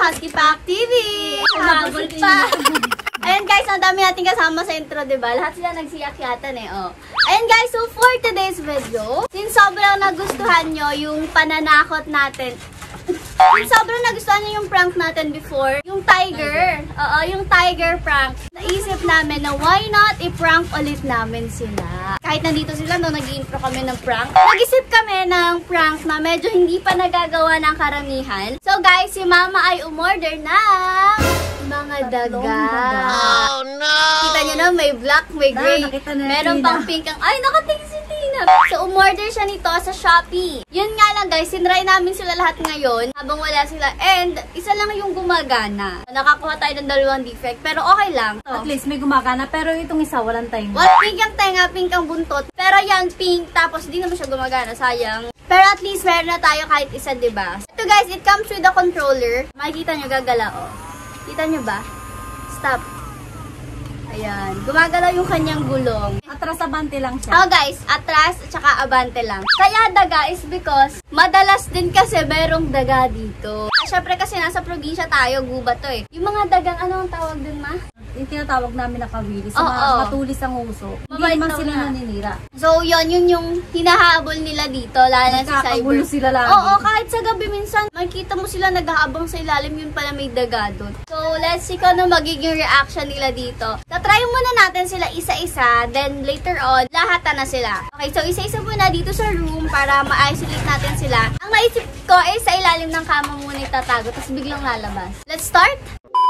Husky Pack TV! Habol pa! Ayan guys, ang dami natin kasama sa intro, diba? Lahat sila nagsiyakyatan eh, oh. Ayan guys, so for today's video, since sobrang nagustuhan nyo yung pananakot natin, since sobrang nagustuhan nyo yung prank natin before, yung tiger, yung tiger prank, naisip namin na why not i-prank ulit namin sila. Kahit nandito sila, no, nag-i-intro kami ng prank. Nag-isip kami ng prank na medyo hindi pa nagagawa ng karamihan. So guys, si Mama ay umorder ng mga daga. Oh no! Kita nyo na, may black, may gray. Meron pang pink ang... Ay, nakatingin si Tina. So, umorder siya nito sa Shopee. Yun nga lang guys, sinry namin sila lahat ngayon habang wala sila. And, isa lang yung gumagana. Nakakuha tayo ng 2 defect, pero okay lang. At least may gumagana, pero itong isa walang tenga. What? Pink ang tenga, pink ang buntot. Pero yan, pink, tapos di naman siya gumagana. Sayang. Pero at least meron na tayo kahit isa, diba? Ito guys, it comes with a controller. Makikita nyo, gagala, oh. Kita nyo ba? Stop. Ayan. Gumagalaw yung kanyang gulong. Atras abante lang siya. Oh guys, atras at saka abante lang. Kaya daga is because madalas din kasi merong daga dito. Syempre kasi nasa probinsya tayo, gubat to eh. Yung mga dagang, ano ang tawag dun, ma? Yung tinatawag namin na kawili. So, matulis ang uso. Mabait Hindi naman daw sila na. naninira. So, yun yung hinahabol nila dito, lalo na si Cyber. Nagkakagulo sila lagi. Oo, kahit sa gabi minsan, makikita mo sila naghahabang sa ilalim, yun pala may daga doon. So, let's see kung ano magiging reaction nila dito. So, try muna natin sila isa-isa, then later on, lahatan na sila. Okay, so isa-isa muna dito sa room para ma-isolate natin sila. Ang naisip ko ay sa ilalim ng kama muna itatago, tapos biglang lalabas. Let's start!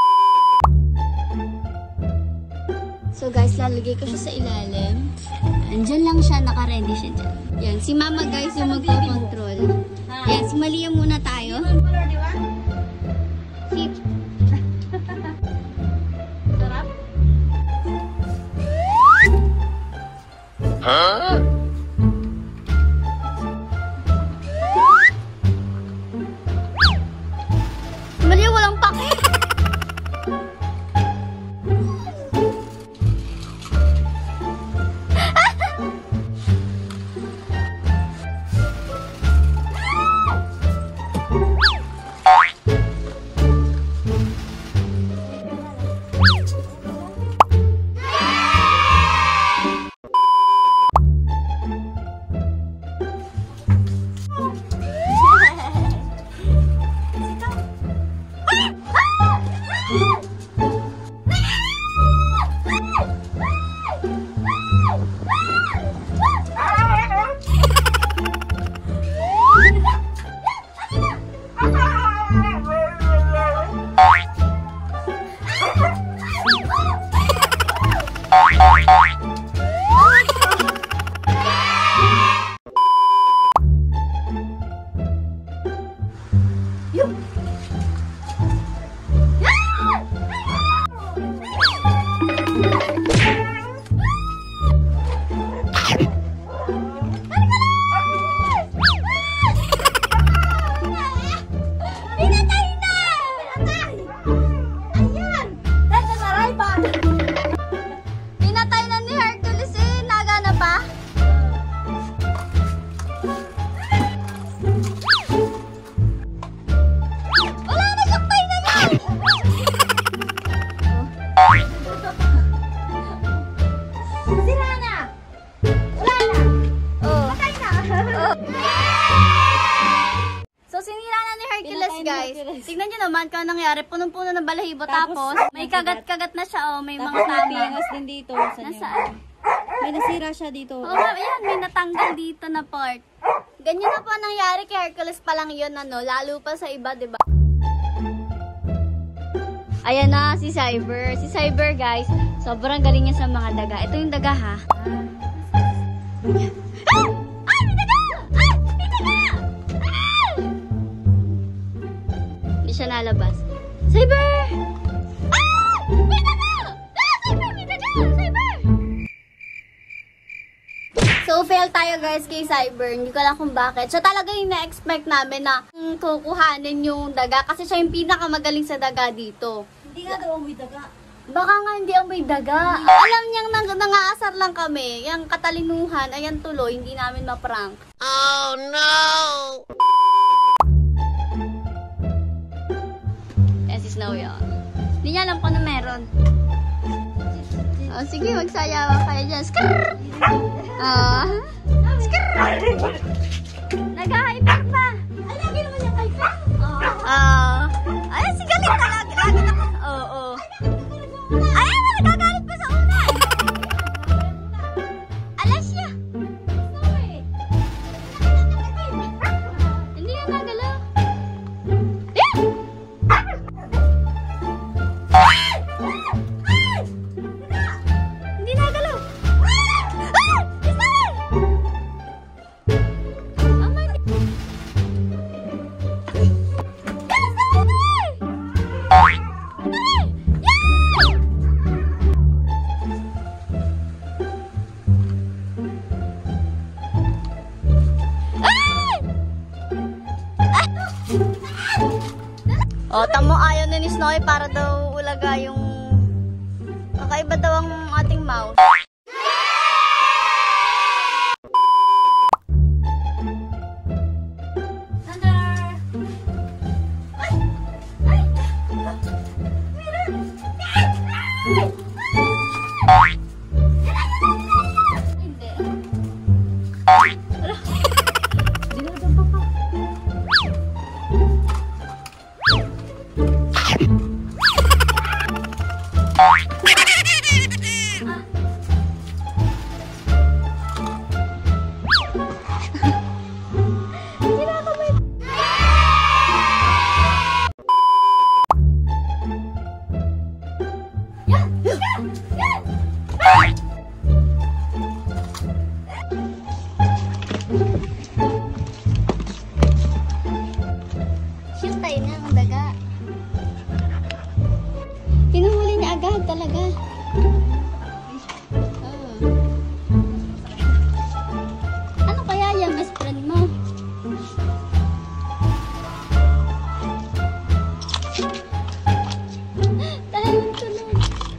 So guys, lalagay ko siya sa ilalim. Andyan lang siya, naka-ready siya dyan. Yan, si Mama guys yung magpo-control. Yan, si Malia muna tayo. Sip. Sarap? Huh? Malia, walang pake. Tignan nyo naman kung nangyari. Punong-puno ng balahibo. Tapos, may kagat-kagat na siya. Oh, may mga Tapos din dito. Nasaan? May nasira siya dito. Oo, ayan. May natanggal dito na part. Ganyan na po nangyari kay Hercules pa lang yun, ano. Lalo pa sa iba, diba? Ayan na, si Cyber. Si Cyber, guys, sobrang galing niya sa mga daga. Ito yung daga, ha? Siya nalabas. Cyber! Ah! May daga! Ah! Cyber! May daga! Cyber! So, fail tayo guys kay Cyber. Hindi ko alam kung bakit. Siya talaga yung na-expect namin na kukuhanin yung daga. Kasi siya yung pinakamagaling sa daga dito. Hindi nga daw may daga. Baka nga hindi ang may daga. Alam niyang nangaasar lang kami. Yung katalinuhan, ayan tuloy, hindi namin ma-prank. Oh no! sige, magsayawan kayo dyan. Skrrr! Skrrr! Nag-hyper pa. Ay, lagi naman yung hyper. Ay, si galit na lagi. Lagi na. Oo. Ay, nagagalit pa sa una. Alas siya. Hindi yan nagalaw. Hindi nagalaw. O, tamo ayaw na ni Snowy para daw ulaga yung kakaiba daw ang ating mouse. Tayo na ang daga. Kinuhuli niya agad talaga. Ano kaya yung best friend mo? Tayo tulog.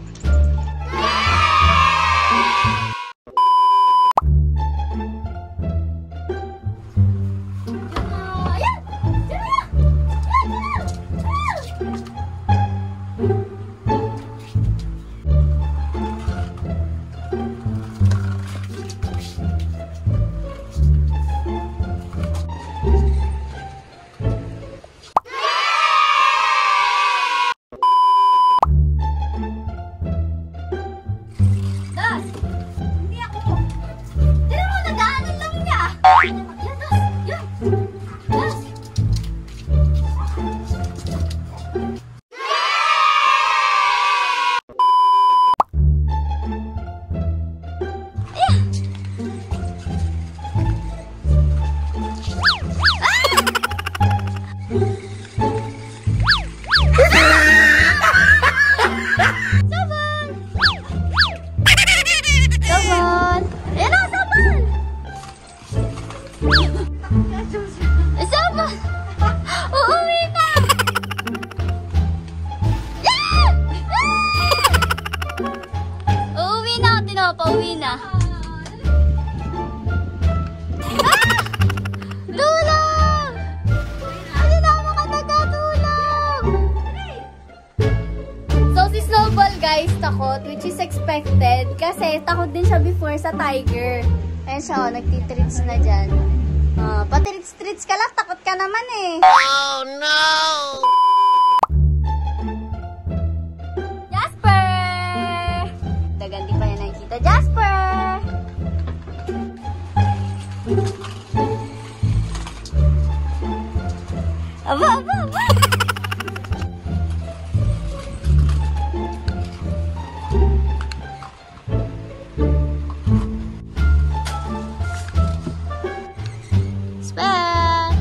Pauwi na. Tulong! Hindi na ako makatagkatulong! So, si Snowball, guys, takot, which is expected. Kasi takot din siya before sa tiger. Ayan siya, nagtitrits na dyan. Patrits-trits ka lang, takot ka naman eh. Oh no! Daganti pa yan nakikita. Jasper! Aba! Spare!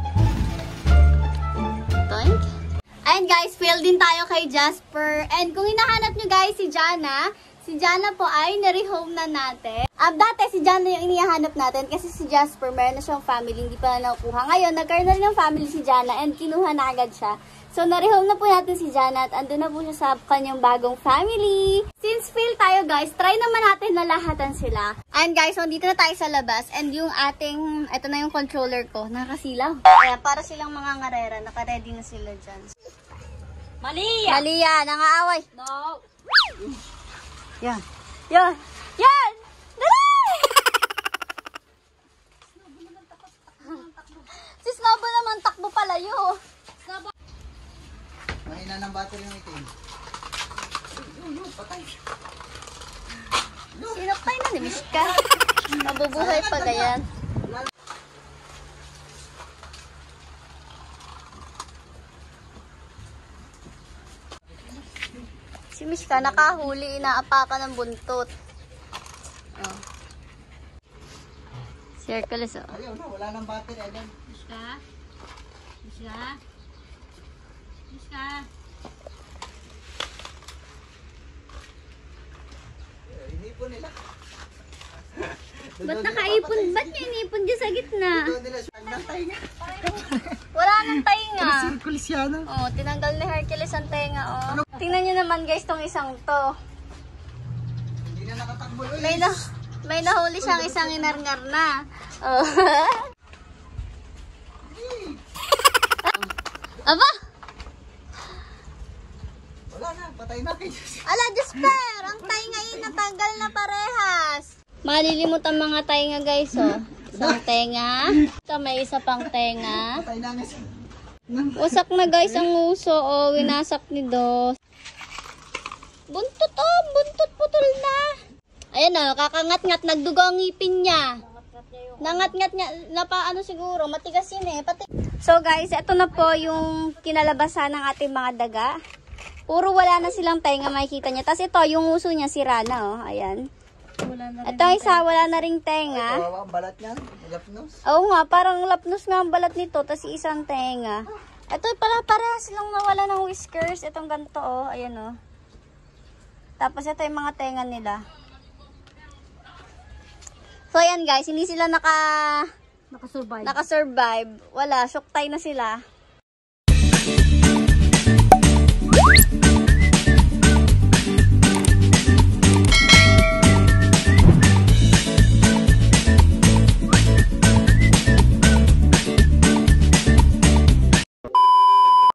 Toink! Ayan guys, fail din tayo kay Jasper. And kung hinahanap nyo guys si Jana, si Jana po ay nare-home na natin. Dati si Jana yung inihahanap natin kasi si Jasper meron na siyang family, hindi pa na nakukuha. Ngayon, nagkaroon na rin ng family si Jana and kinuha na agad siya. So, nare-home na po natin si Jana at andun na po siya sa kanyang bagong family. Since fail tayo guys, try naman natin na lahatan sila. And guys, so dito na tayo sa labas and yung ating, ito na yung controller ko, nakasilaw. Kaya para silang mga ngarera, naka-ready na sila dyan. Malia! Malia, nangaaway. No! Yan. Yan! Yan! Dali! Si Snowball naman takbo palayo. Mahina ng battery ng itim. Patay. Sinakay na ni Mishka. Mabubuhay pa gayan. Si Mishka nakahuli, inaapakan ng buntot. Oh. Circles, oh. Ayaw na, wala nang battery. Ayan. Mishka? Mishka? Mishka? Inipon nila. Ba't nakaipon? Ba't niya inipon dyan sa gitna? Doon nila siya nagtay nga. Wala nang tainga. Circle siya na. Oh, tinanggal ni Hercules ang tenga, oh. Tingnan nyo naman guys tong isang to. Hindi na nakatakbo. May nahuli siyang isang inarngar na. Oh. Aba! Wala na, patay na kayo. Ala, despair! Ang tainga yun natanggal na parehas. Malilimot ang mga tainga guys, oh. Isang tenga. Ito, may isa pang tenga. Patay na nga siya. Wasak na guys ang uso, oh. Winasak ni Dos. Buntot, oh. Buntot putol na. Ayan, oh. Kakangat-ngat. Nagdugo ang ngipin niya. Nangat-ngat niya. Napaano siguro. Matigas yun eh. So guys, ito na po yung kinalabasan ng ating mga daga. Puro wala na silang tainga, makikita niya. Tapos ito, yung uso niya sira na, oh. Ayan. Wala na rin. Ito isa, wala na ring tenga. Kawawa ang balat niyan. Lapnos. Oo nga, parang lapnos nga ang balat nito, tapos isang tenga. Ito pala, parehas silang nawala ng whiskers. Itong ganito, oh. Ayan, oh. Tapos ito yung mga tenga nila. So, ayan guys, hindi sila Nakasurvive. nakasurvive. Wala, shock tie na sila.